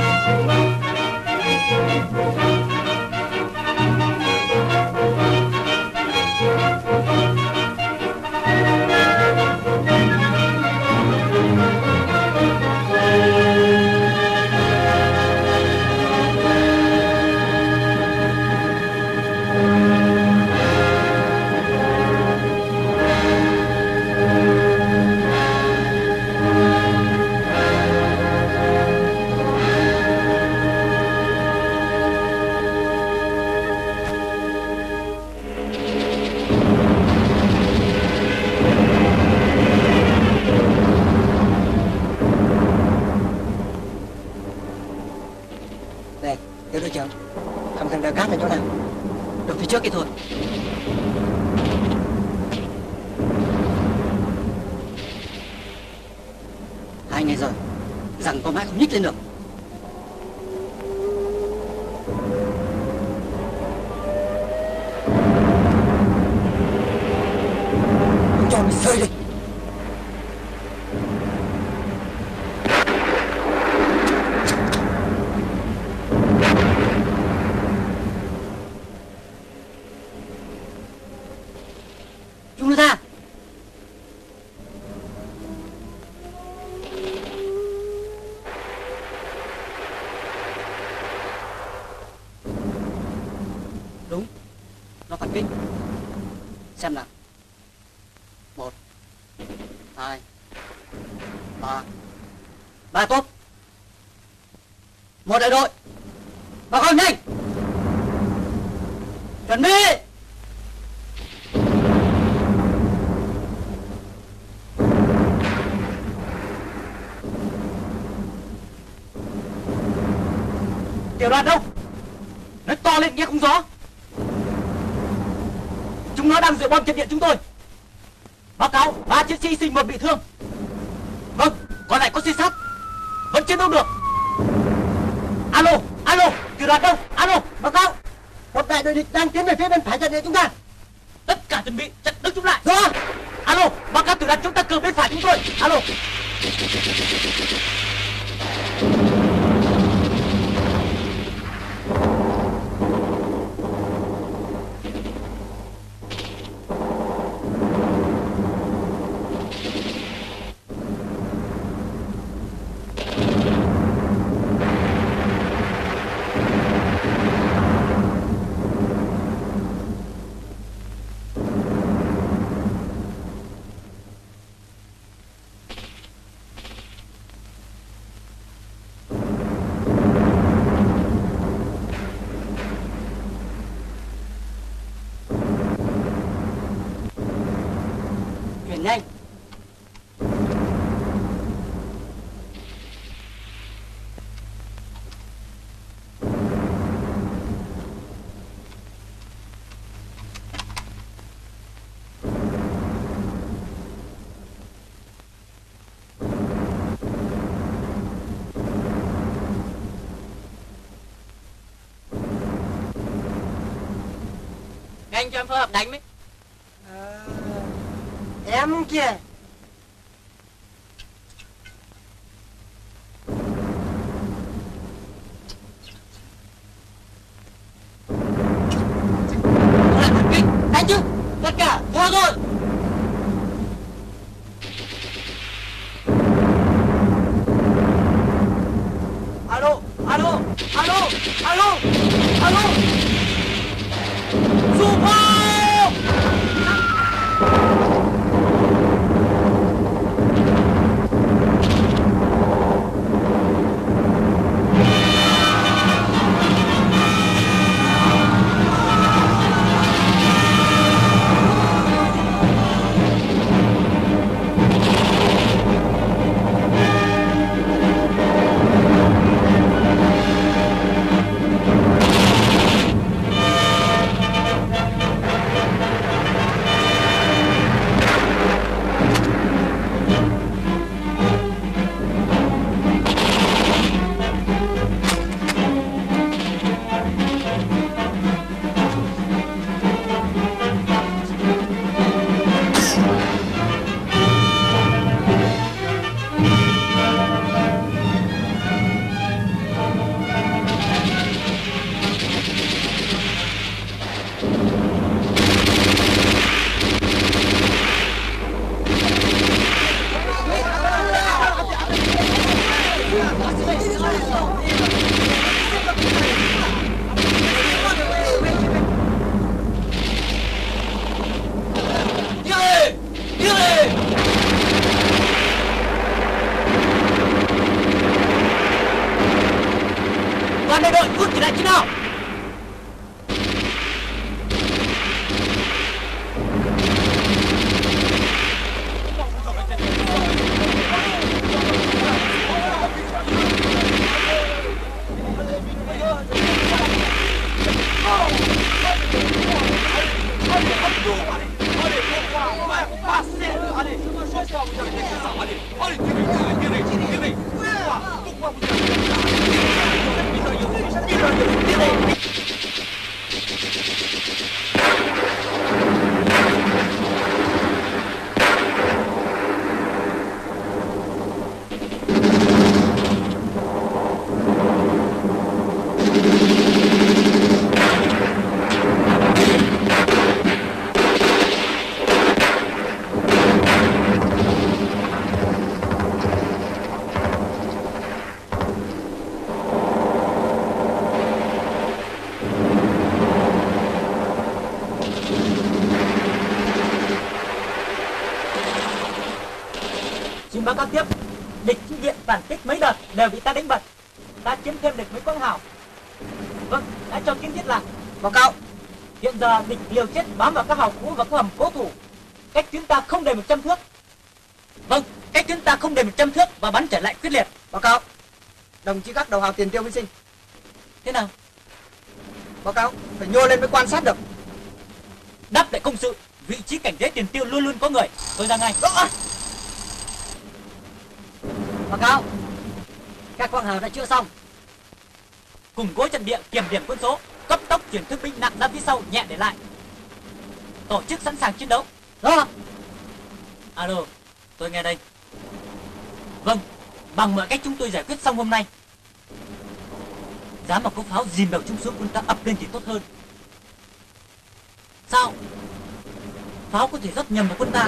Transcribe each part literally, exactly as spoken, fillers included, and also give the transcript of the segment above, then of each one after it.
trước kia thôi. Hai ngày rồi, rằng có mãi không nhích lên được. Không cho mình rơi đi. Xem nào. Một, hai, ba. Ba tốt. Một đại đội. Bà con nhanh. Chuẩn bị. Tiểu đoàn đâu? Nói to lên nghe không rõ. Chúng nó đang dựa bom trận địa chúng tôi. Báo cáo ba chiến sĩ sinh một bị thương. Vâng, còn lại có xê sát. Vẫn chiến đấu được. Alo, alo, tiểu đoàn đâu? Alo, báo cáo. Một đại đội địch đang tiến về phía bên phải trận địa chúng ta. Tất cả chuẩn bị chặn đứng chúng lại. Rõ. Alo, báo cáo tiểu đoàn chúng ta cử bên phải chúng tôi. Alo. Nhanh. Nhanh cho em phối hợp đánh với. À, em kìa. Đánh chứ. Tất cả qua rồi. Alo, alo, alo, alo, alo. Super! Toàn đại đội rút chỉ lại chiến nào. Báo cáo tiếp, địch chi viện phản kích mấy đợt đều bị ta đánh bật, ta chiếm thêm được mấy con hào. Vâng, đã cho kiến thiết lại. Báo cáo, hiện giờ địch liều chết bám vào các hào cũ và các hầm cố thủ, cách chúng ta không đầy một trăm thước. Vâng, cách chúng ta không đầy một trăm thước và bắn trở lại quyết liệt. Báo cáo, đồng chí các đầu hào tiền tiêu hy sinh. Thế nào? Báo cáo, phải nhô lên mới quan sát được. Đáp lại công sự, vị trí cảnh giới tiền tiêu luôn luôn có người. Tôi ra ngay. À! Báo cáo, các quang hào đã chữa xong. Củng cố trận địa, kiểm điểm quân số, cấp tốc chuyển thương binh nặng ra phía sau, nhẹ để lại. Tổ chức sẵn sàng chiến đấu. Đó. Alo, tôi nghe đây. Vâng, bằng mọi cách chúng tôi giải quyết xong hôm nay. Giá mà có pháo dìm đầu trung xuống quân ta ập lên thì tốt hơn. Sao? Pháo có thể rót nhầm vào quân ta.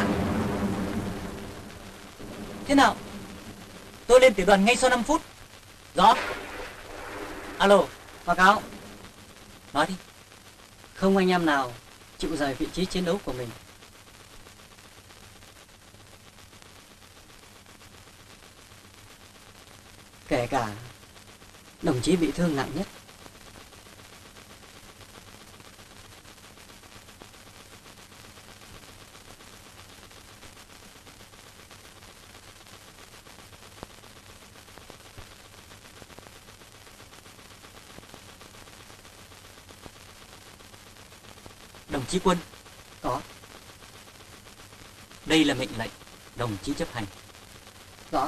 Thế nào? Tôi lên tiểu đoàn ngay sau năm phút. Rõ. Alo, báo cáo. Nói đi. Không anh em nào chịu rời vị trí chiến đấu của mình. Kể cả đồng chí bị thương nặng nhất. Đồng chí Quân. Có. Đây là mệnh lệnh, đồng chí chấp hành. Rõ.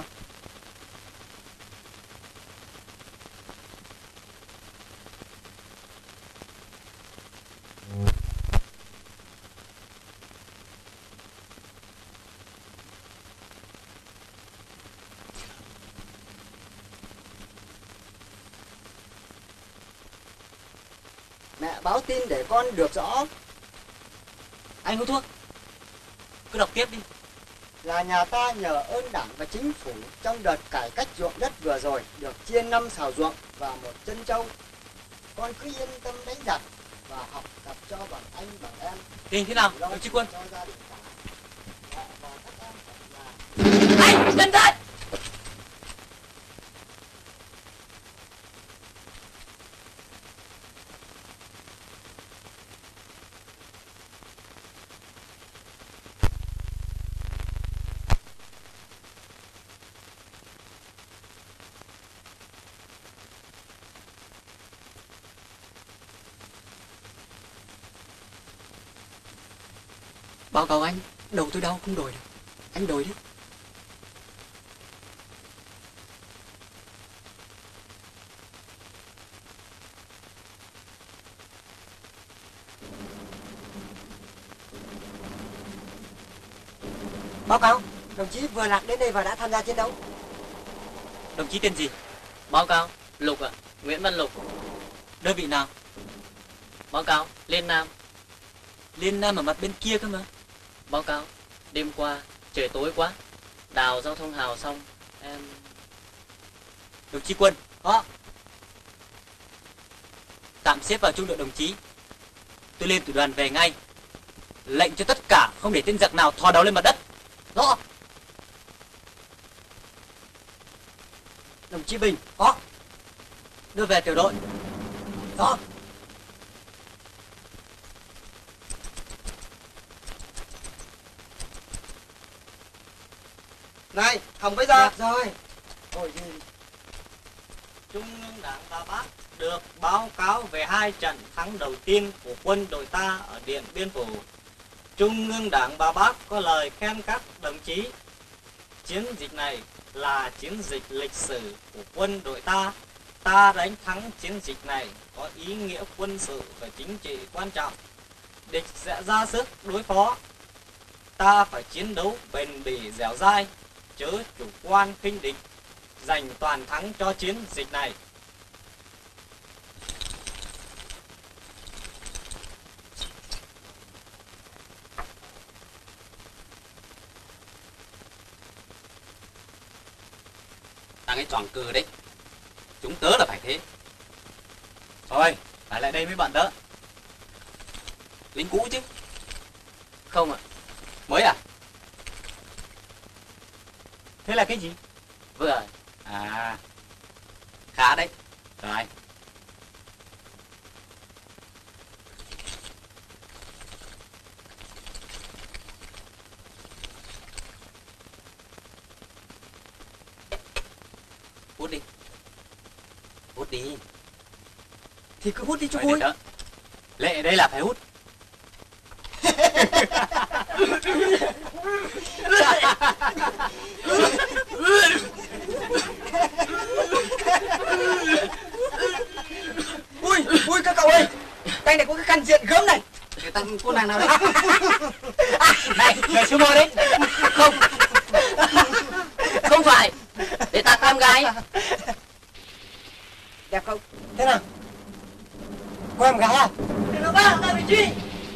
Mẹ báo tin để con được rõ. Anh hút thuốc. Cứ đọc tiếp đi. Là nhà ta nhờ ơn Đảng và Chính phủ trong đợt cải cách ruộng đất vừa rồi được chia năm sào ruộng và một chân trâu. Con cứ yên tâm đánh giặc và học tập cho bằng anh bằng em. Tình thế nào, đồng chí Quân? Cho gia đình cả. Mẹ và các em ở nhà. Anh, dân dân! Báo cáo anh, đầu tôi đau không đổi được. Anh đổi đi. Báo cáo, đồng chí vừa lạc đến đây và đã tham gia chiến đấu. Đồng chí tên gì? Báo cáo, Lục ạ, à, Nguyễn Văn Lục. Đơn vị nào? Báo cáo, Liên Nam. Liên Nam ở mặt bên kia cơ mà. Báo cáo, đêm qua, trời tối quá, đào giao thông hào xong, em... Đồng chí Quân. Có. Tạm xếp vào trung đội đồng chí. Tôi lên tiểu đoàn về ngay. Lệnh cho tất cả không để tên giặc nào thò đầu lên mặt đất. Rõ. Đồng chí Bình. Có. Đưa về tiểu đội. Rõ. Này, Hồng với ra. Rồi. Ôi gì? Trung ương Đảng Ba Bác được báo cáo về hai trận thắng đầu tiên của quân đội ta ở Điện Biên Phủ. Trung ương Đảng Ba Bác có lời khen các đồng chí. Chiến dịch này là chiến dịch lịch sử của quân đội ta. Ta đánh thắng chiến dịch này có ý nghĩa quân sự và chính trị quan trọng. Địch sẽ ra sức đối phó. Ta phải chiến đấu bền bỉ dẻo dai, chớ chủ quan khinh địch, giành toàn thắng cho chiến dịch này. Thằng ấy tròn cừ đấy. Chúng tớ là phải thế. Thôi, phải lại đây với bọn tớ. Lính cũ chứ? Không ạ. Mới à? Thế là cái gì? Vừa. À, khá đấy. Rồi. Hút đi. Hút đi. Thì cứ hút đi cho Thôi, vui. để tớ. Lệ đây là phải hút. Ui, ui các cậu ơi. Tay này có cái khăn diện gớm này. Cái thằng cô nàng nào đấy? À, này, người xuống ngồi đấy. Không. Không phải. Để tặng em gái. Đẹp không? Thế nào? Có em gái à? Để nó vào tại vị trí.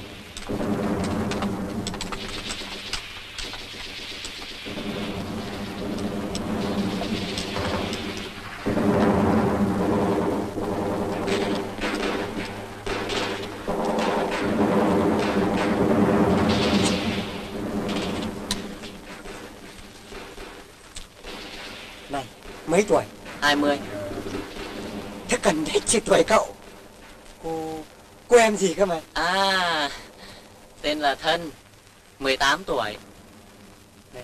Này, mấy tuổi? hai mươi. Thế cần hết chỉ tuổi cậu. Cô... cô em gì cơ mà? À, tên là Thân, mười tám tuổi. Này.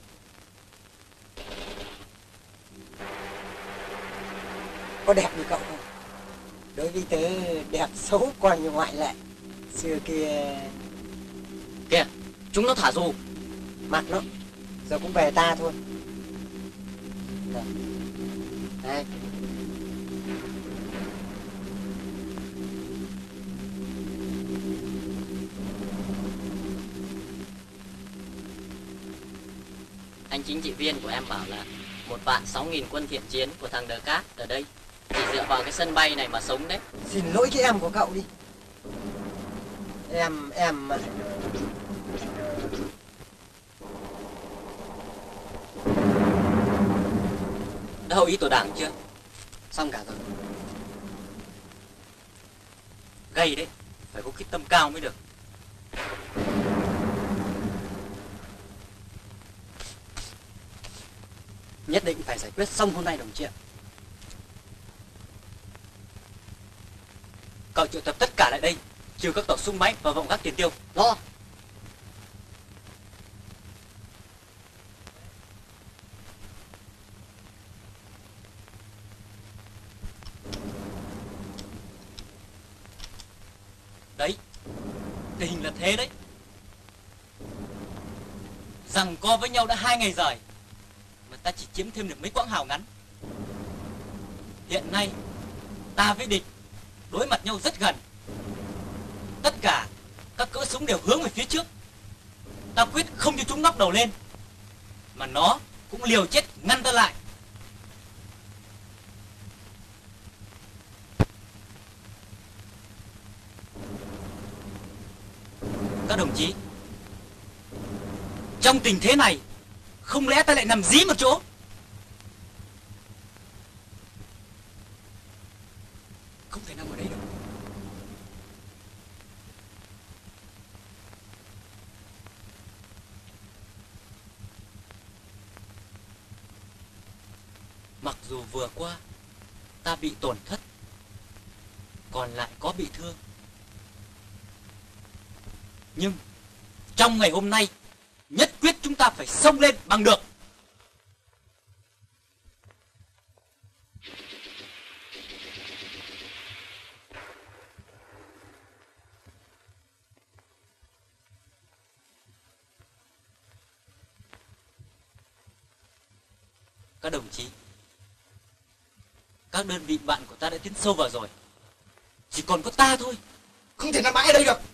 Có đẹp như cậu không? Đối với tớ đẹp xấu coi như ngoại lệ. Xưa kia... Kìa, chúng nó thả dù. Mặt nó giờ cũng về ta thôi. Này. Này. Anh chính trị viên của em bảo là một vạn sáu nghìn quân thiện chiến của thằng Đờ Cát ở đây chỉ dựa vào cái sân bay này mà sống đấy. Xin lỗi cái em của cậu đi. Em, em mà. Đã hội ý tổ đảng chưa? Xong cả rồi. Gay đấy. Phải có cái tâm cao mới được. Nhất định phải giải quyết xong hôm nay đồng chí ạ. Cậu triệu tập tất cả lại đây, trừ các tàu súng máy và vọng gác tiền tiêu. Lo. Đấy, tình hình là thế đấy. Giằng co với nhau đã hai ngày rồi mà ta chỉ chiếm thêm được mấy quãng hào ngắn. Hiện nay ta với địch đối mặt nhau rất gần. Tất cả các cỡ súng đều hướng về phía trước. Ta quyết không cho chúng ngóc đầu lên, mà nó cũng liều chết ngăn ta lại. Các đồng chí, trong tình thế này không lẽ ta lại nằm dí một chỗ? Không thể nằm ở đây được. Mặc dù vừa qua ta bị tổn thất, còn lại có bị thương. Nhưng trong ngày hôm nay, nhất quyết chúng ta phải xông lên bằng được. Các đồng chí, các đơn vị bạn của ta đã tiến sâu vào rồi, chỉ còn có ta thôi. Không thể nằm mãi ở đây được.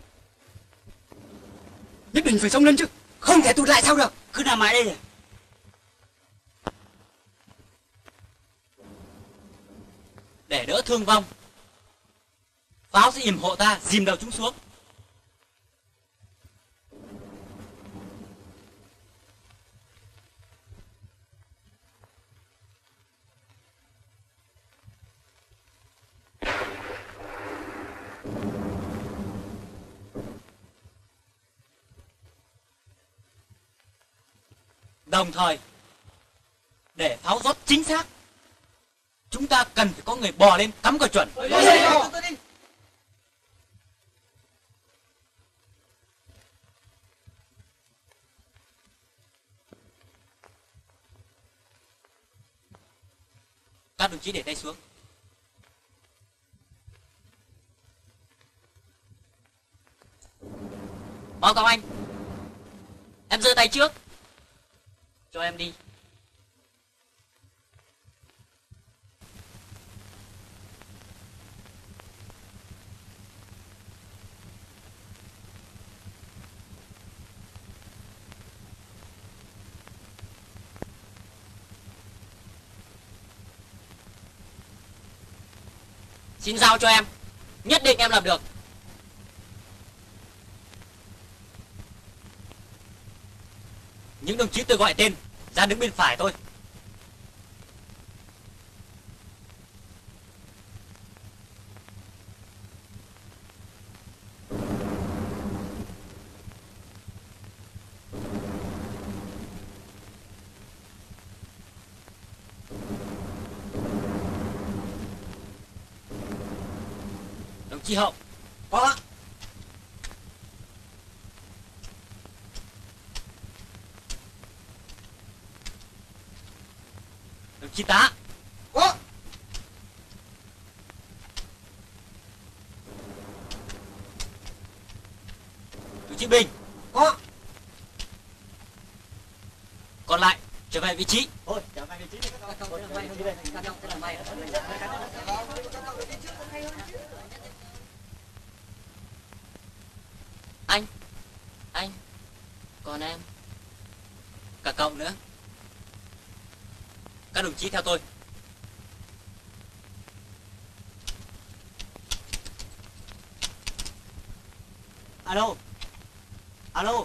Nhất định phải xông lên chứ. Không thể tụt lại sao được. Cứ nằm mãi đây. Để đỡ thương vong, pháo sẽ yểm hộ ta dìm đầu chúng xuống. Đồng thời, để pháo rót chính xác, chúng ta cần phải có người bò lên cắm cờ chuẩn. Các đồng chí để tay xuống. Báo cáo anh. Em giơ tay trước. Cho em đi. Xin giao cho em. Nhất định em làm được. Những đồng chí tôi gọi tên ra đứng bên phải thôi. Đồng chí Hậu. Có. Đồng chí Tá. Có. Đồng chí Bình. Có. Còn lại trở về vị trí. Thôi, trở về vị trí đi. Anh. Anh. Còn em. Cả cậu nữa. Các đồng chí theo tôi. Alo. Alo.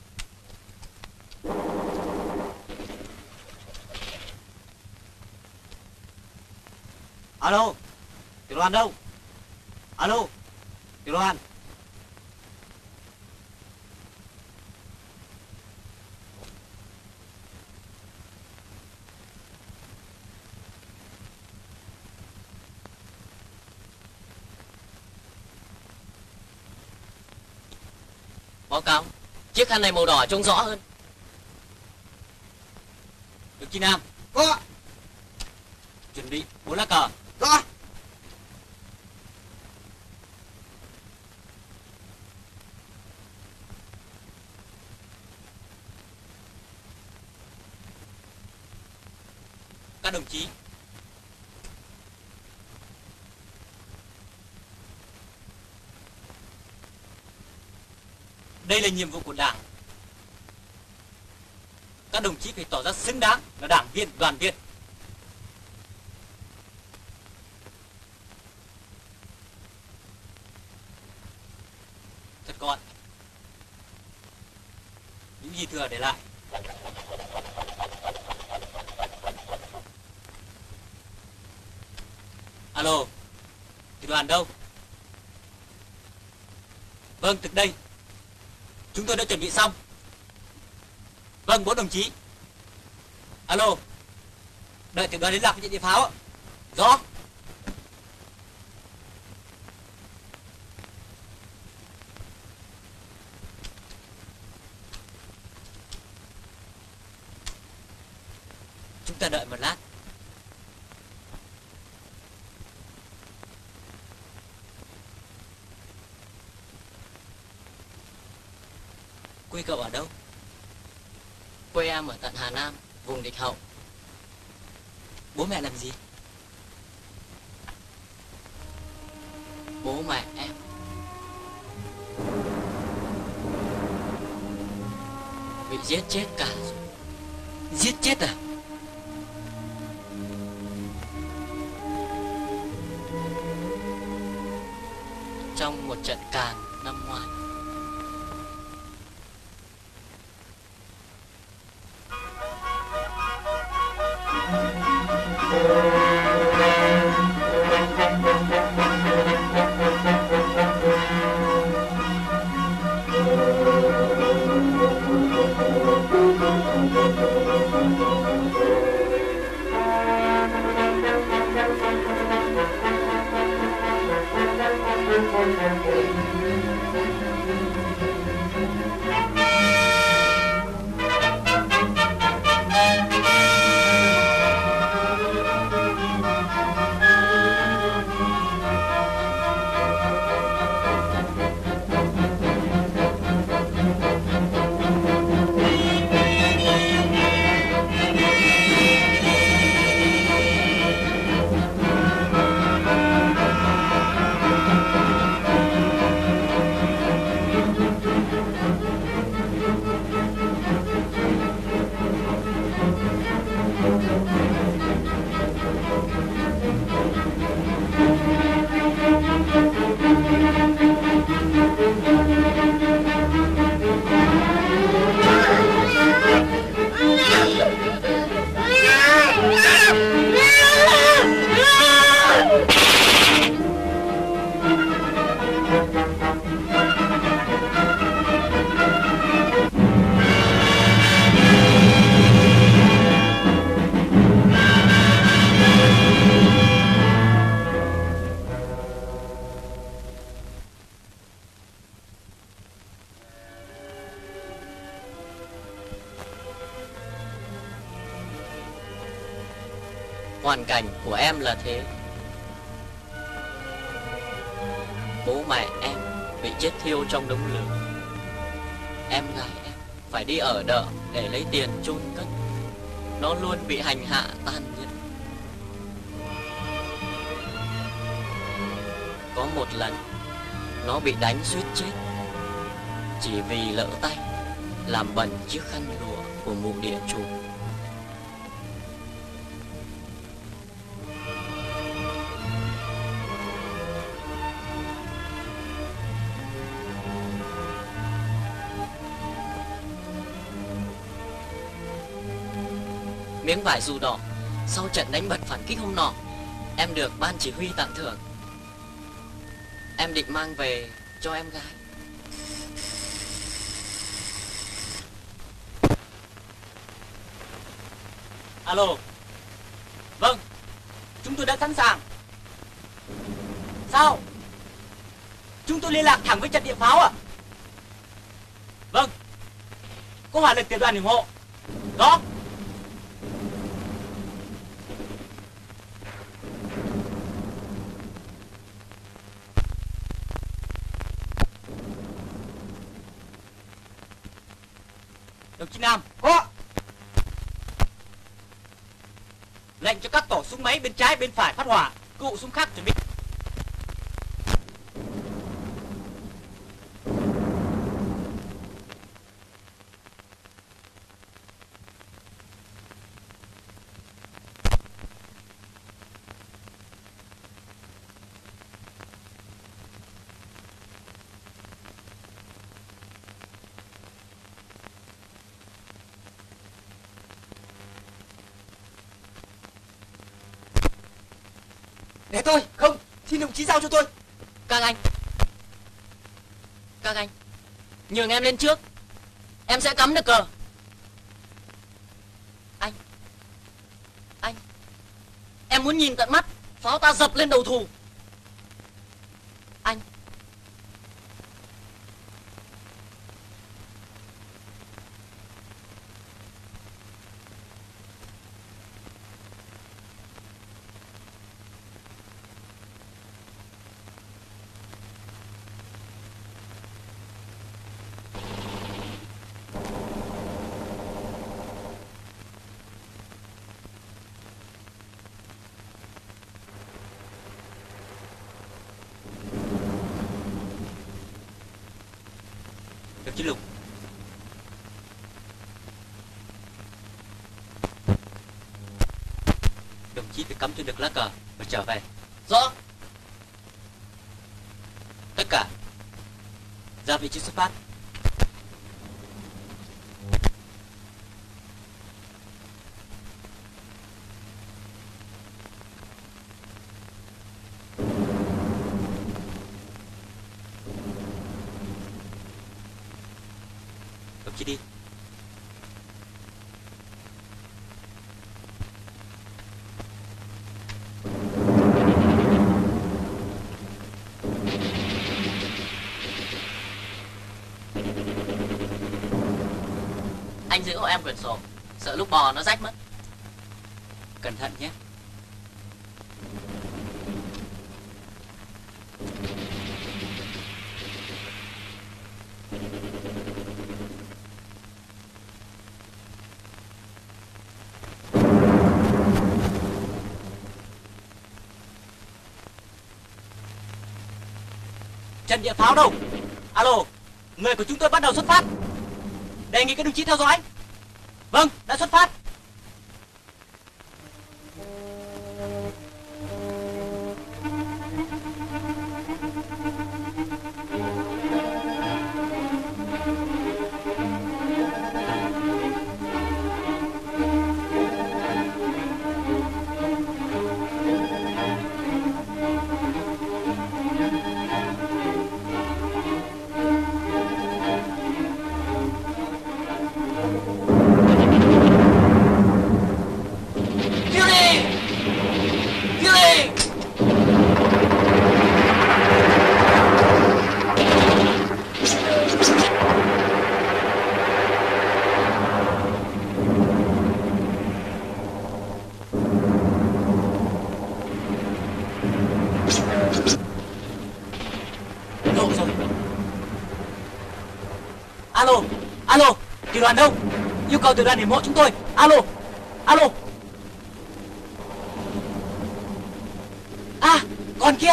Alo. Tiểu đoàn đâu? Alo. Tiểu đoàn. Báo cáo, chiếc khăn này màu đỏ trông rõ hơn. Đồng chí Nam. Có. Chuẩn bị bốn lá cờ. Có. Các đồng chí, đây là nhiệm vụ của Đảng. Các đồng chí phải tỏ ra xứng đáng là đảng viên, đoàn viên. Thật gọn. Những gì thừa để lại. Alo, thì đoàn đâu? Vâng, thực đây. Chúng tôi đã chuẩn bị xong. Vâng, bốn đồng chí. Alo. Đợi tiểu đoàn liên lạc với trận địa pháo ạ. Rõ. ta đợi một lát. Quê cậu ở đâu? Quê em ở tận Hà Nam, vùng địch hậu. Bố mẹ làm gì? Bố mẹ em bị giết chết cả rồi. Giết chết à? Trong một trận càn năm ngoái. Hoàn cảnh của em là thế. Bố mẹ em bị chết thiêu trong đống lửa. Em gái em phải đi ở đợ để lấy tiền chôn cất. Nó luôn bị hành hạ tàn nhẫn. Có một lần nó bị đánh suýt chết chỉ vì lỡ tay làm bẩn chiếc khăn lụa của mụ địa chủ. Miếng vải dù đỏ sau trận đánh bật phản kích hôm nọ, em được ban chỉ huy tặng thưởng. Em định mang về cho em gái. Alo. Vâng, chúng tôi đã sẵn sàng. Sao? Chúng tôi liên lạc thẳng với trận địa pháo à? Vâng, có hỏa lực tiểu đoàn ủng hộ. Đó. Đồng chí Nam. Có. Lệnh cho các tổ súng máy bên trái bên phải phát hỏa, cụ súng khác chuẩn bị. Để tôi. Không, xin đồng chí giao cho tôi. Các anh, các anh, nhường em lên trước. Em sẽ cắm được cờ. Anh, anh, em muốn nhìn tận mắt pháo ta dập lên đầu thù. Anh, chí Lục. Đồng chí phải cắm cho được lá cờ và trở về. Rõ. Tất cả ra vị trí xuất phát. Đồng chí đi. Anh giữ hộ em quyển sổ, sợ lúc bò nó rách mất. Cẩn thận nhé. Trận địa pháo đâu? Alo, người của chúng tôi bắt đầu xuất phát. Đề nghị các đồng chí theo dõi. Vâng, đã xuất phát. Lộ rồi. Alo, alo, tiểu đoàn đâu? Yêu cầu tiểu đoàn hiểm hộ chúng tôi. Alo, alo. À, còn kia.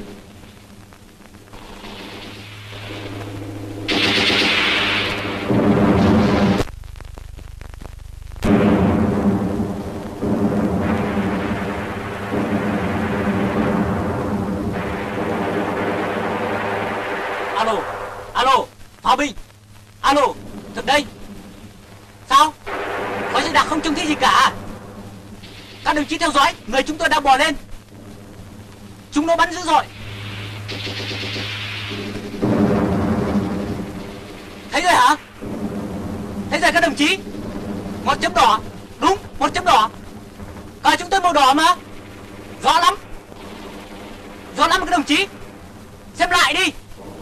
Alo, alo, pháo binh. Alo, thực đây. Sao? Khói dày đặc không trông thấy gì cả. Các đồng chí theo dõi, người chúng tôi đang bò lên. Chúng nó bắn dữ dội. Thấy rồi hả? Thấy rồi các đồng chí. Một chấm đỏ. Đúng, một chấm đỏ. Cờ chúng tôi màu đỏ mà. Rõ lắm. Rõ lắm các đồng chí. Xem lại đi.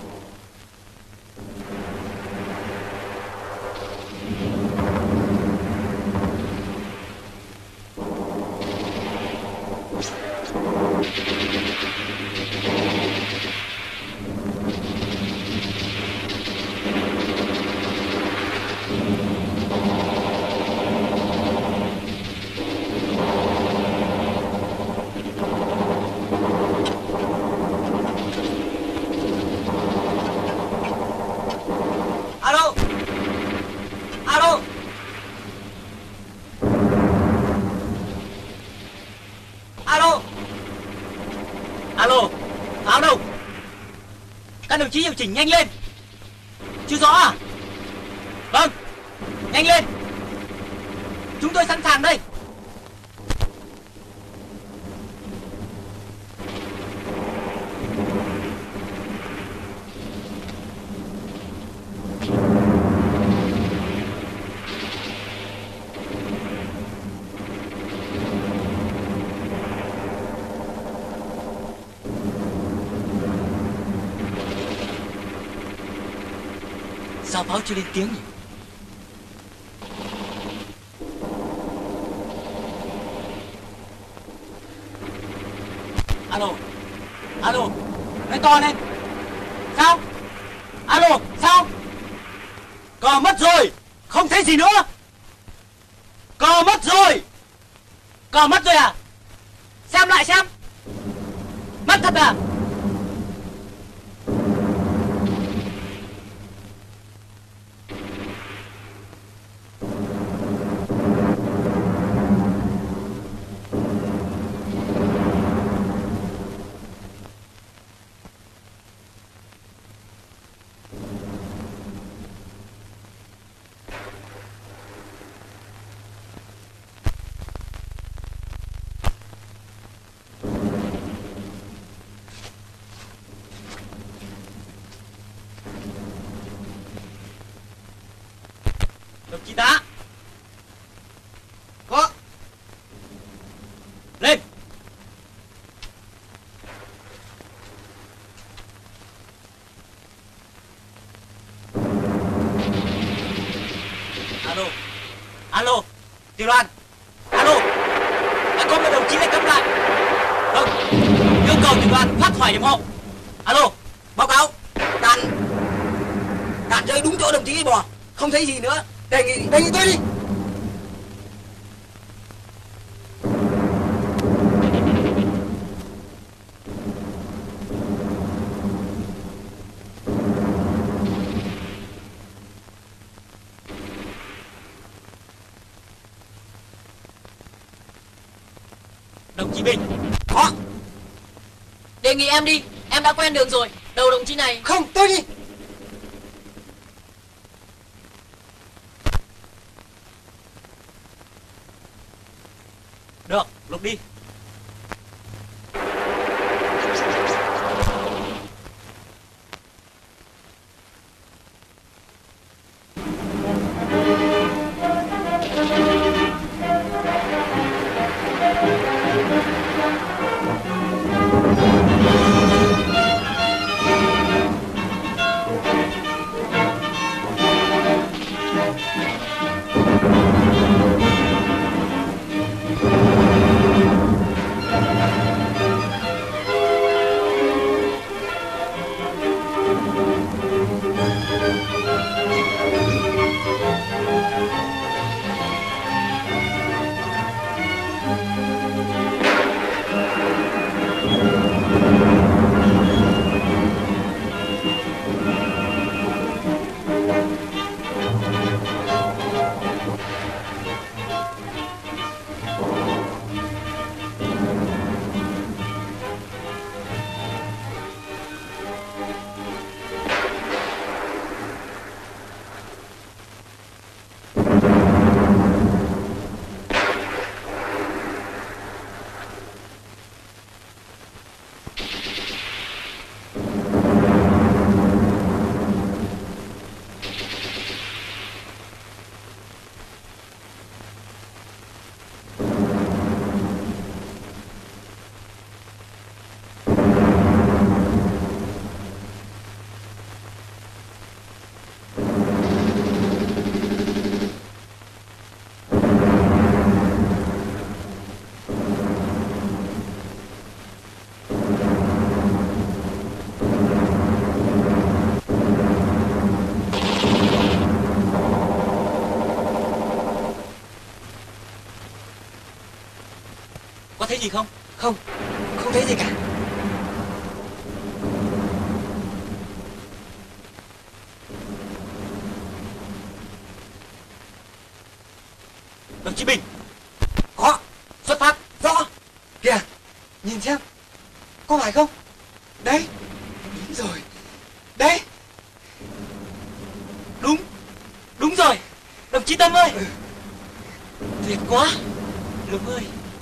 Alo. Alo. Alo. Alo. Pháo đâu? Các đồng chí hiệu chỉnh nhanh lên. Chưa rõ à? Vâng. Nhanh lên. Chúng tôi sẵn sàng đây. Sao pháo chưa lên tiếng nhỉ? Alo. Alo. Nói to lên. Sao? Alo. Sao? Cờ mất rồi. Không thấy gì nữa. Cờ mất rồi. Cờ mất rồi à? Xem lại xem. Mất thật à? Tiểu đoàn. Alo. Đã có một đồng chí lại cắm lại. Vâng. Yêu cầu tiểu đoàn thoát khỏi điểm hộ. Alo. Báo cáo. Đạn. Đạn rơi đúng chỗ đồng chí bò. Không thấy gì nữa. Đề nghị đề nghị tôi đi. Đồng chí Bình. Có. Đề nghị em đi. Em đã quen đường rồi. Đầu đồng chí này. Không, tôi đi. Được, Lục đi. Có thấy gì không? Không, không thấy gì cả. Đồng chí Bình. Có. Xuất phát. Rõ. Kìa, nhìn xem. Có phải không? Đấy. Đúng rồi. Đấy. Đúng. Đúng rồi. Đồng chí Tâm ơi. Ừ. Tuyệt quá. Lục ơi.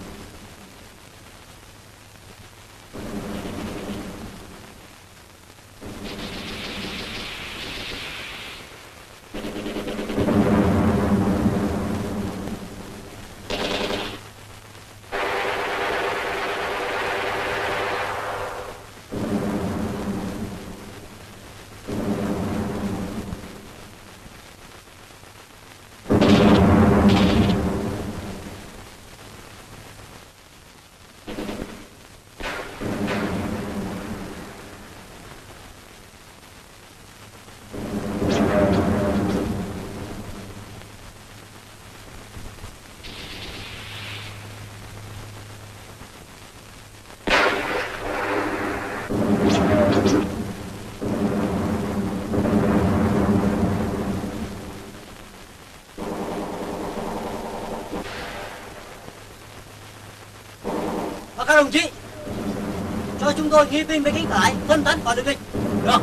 Các đồng chí, cho chúng tôi nghi binh với cánh phải phân tán vào đường địch. Được.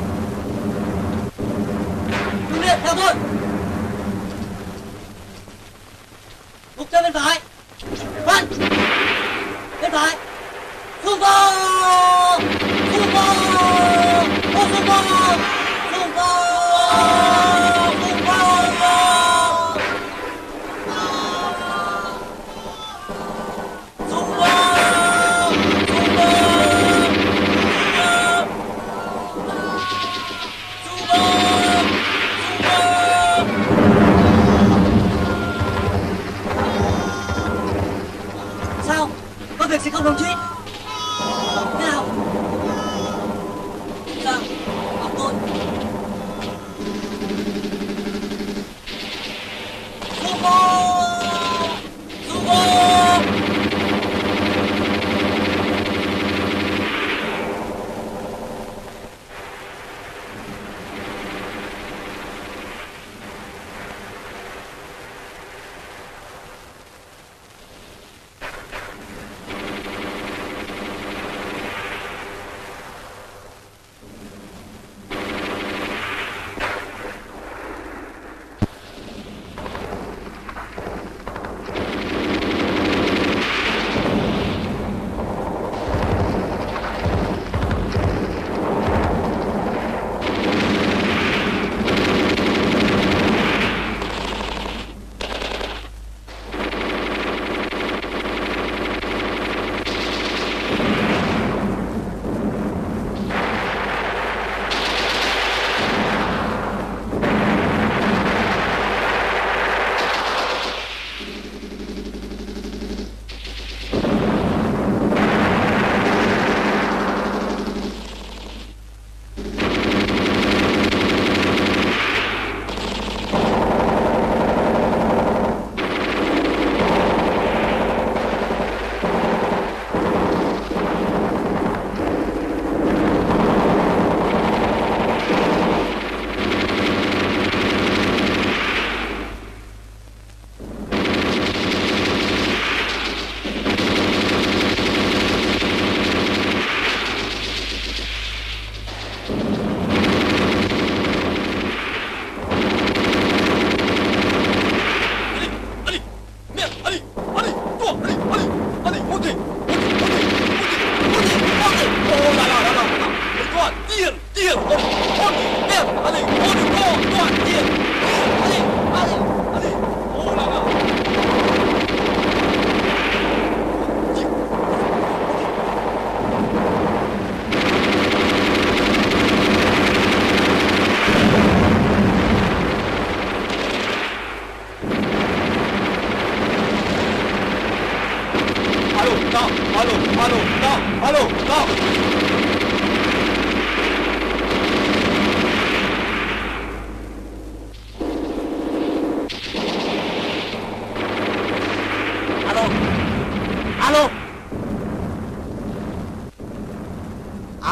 Trung Liên theo tôi. Mục tiêu bên phải. Vâng. Bên phải. Xung phong. Xung phong. Ô xung phong. Xung phong. Xung phong.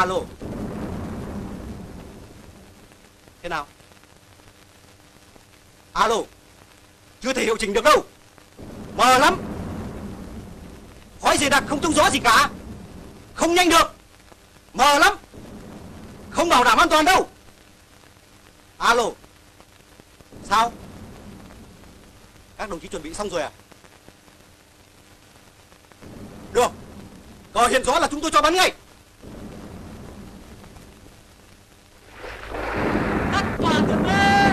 Alo. Thế nào? Alo. Chưa thể hiệu chỉnh được đâu. Mờ lắm. Khói dày đặc không trông rõ gì cả. Không nhanh được. Mờ lắm. Không bảo đảm an toàn đâu. Alo. Sao? Các đồng chí chuẩn bị xong rồi à? Được. Cờ hiện rõ là chúng tôi cho bắn ngay. Tất cả chuẩn bị.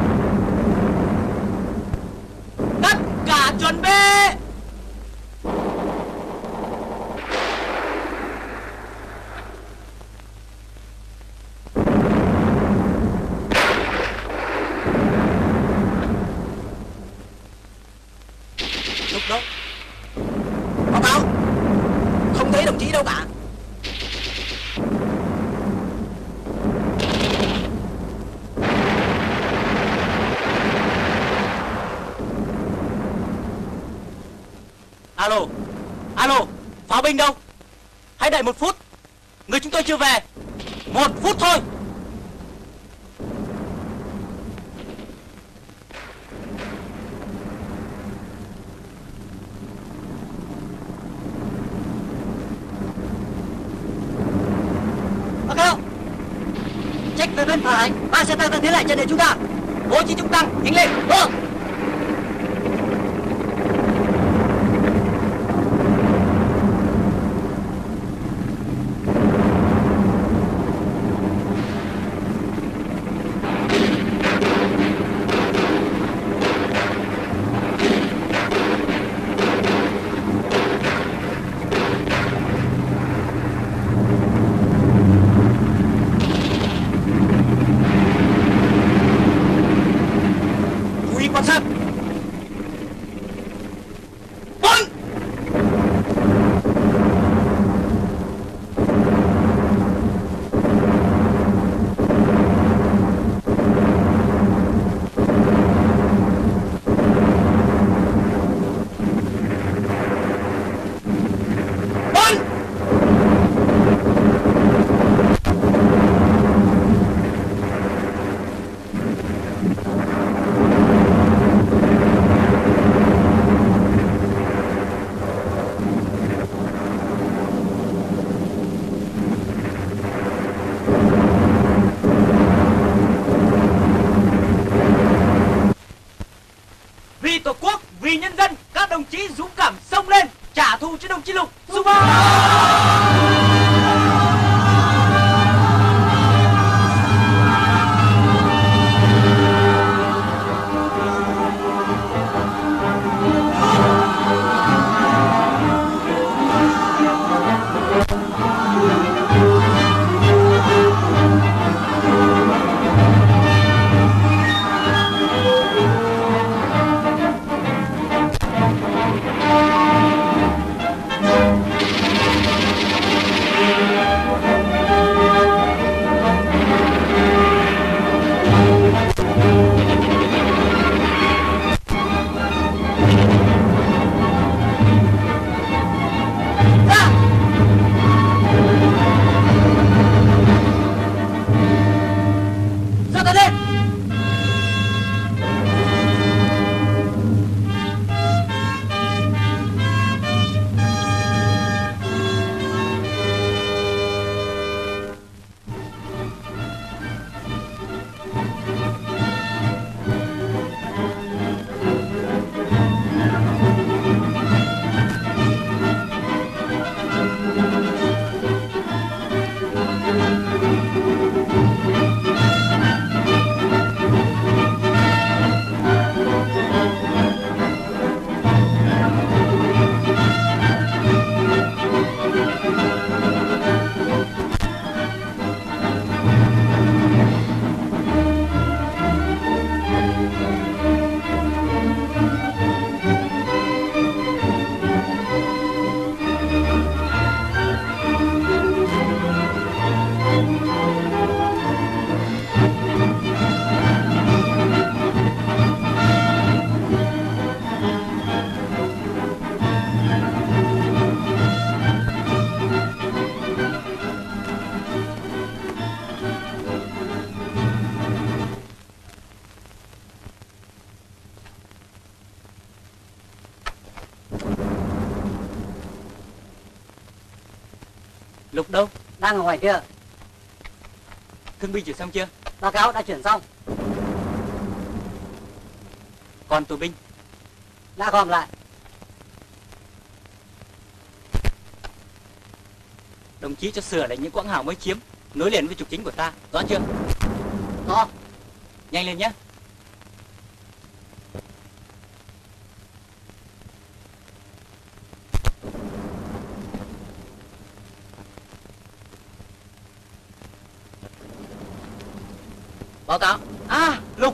Tất cả chuẩn bị. Lúc đó. Báo cáo. Không thấy đồng chí đâu cả. Alo. Alo. Pháo binh đâu? Hãy đợi một phút. Người chúng tôi chưa về. Một phút thôi. Báo cáo. Check về bên phải. Ba xe tăng đang tiến lại trận địa chúng ta. Bố trí trung tăng. Nhanh lên. Vâng. Chú ý quan sát. Bắn. Bắn. Vì Tổ quốc, vì nhân dân, các đồng chí dũng cảm xông lên trả thù cho đồng chí Lục. Xung phong! Lục đâu? Đang ở ngoài kia. Thương binh chuyển xong chưa? Báo cáo đã chuyển xong. Còn tù binh? Đã gom lại. Đồng chí cho sửa lại những quãng hào mới chiếm, nối liền với trục chính của ta, rõ chưa? Rõ. Nhanh lên nhé. Báo cáo. À, Lục.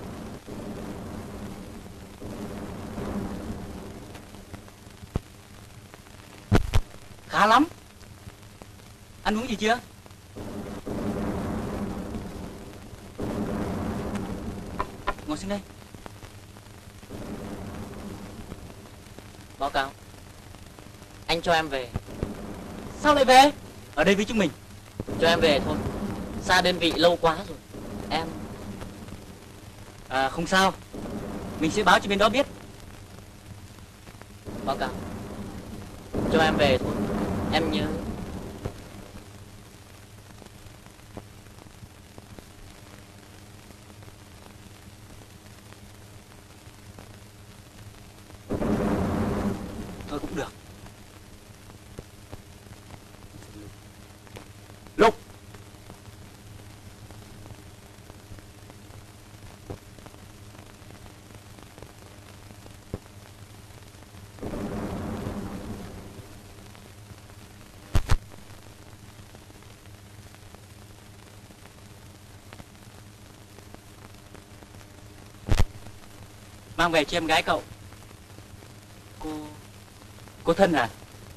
Khá lắm. Ăn uống gì chưa? Ngồi xuống đây. Báo cáo. Anh cho em về. Sao lại về? Ở đây với chúng mình. Cho em về thôi. Xa đơn vị lâu quá rồi. Em... À, không sao. Mình sẽ báo cho bên đó biết. Báo cáo. Cho em về thôi. Em nhớ. Thôi cũng được. Lục. Mang về cho em gái cậu. Cô... Cô thân à?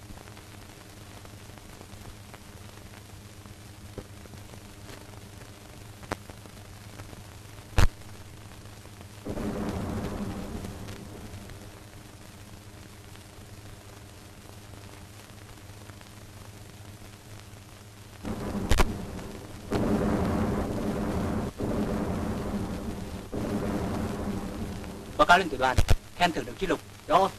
Báo cáo lên tiểu đoàn, khen thưởng đồng chí Lục. Rồi.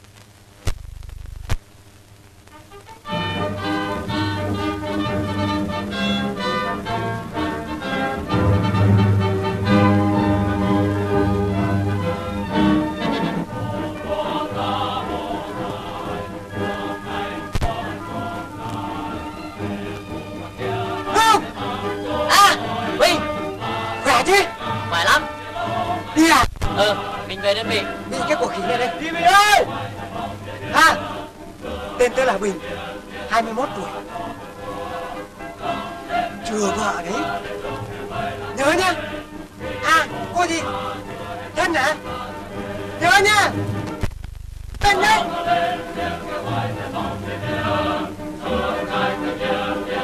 À, Bình. Khỏe chứ? Khỏe lắm. Đi à? Ừ, mình về đơn vị. Đi cái cuộc khỉ này đây. Đi Bình ơi! À, tên tôi là Bình, hai mươi mốt tuổi. Chưa vợ đấy. Nhớ nhá. À, cô gì? Thân hả? Nhớ nhá. Thân đấy.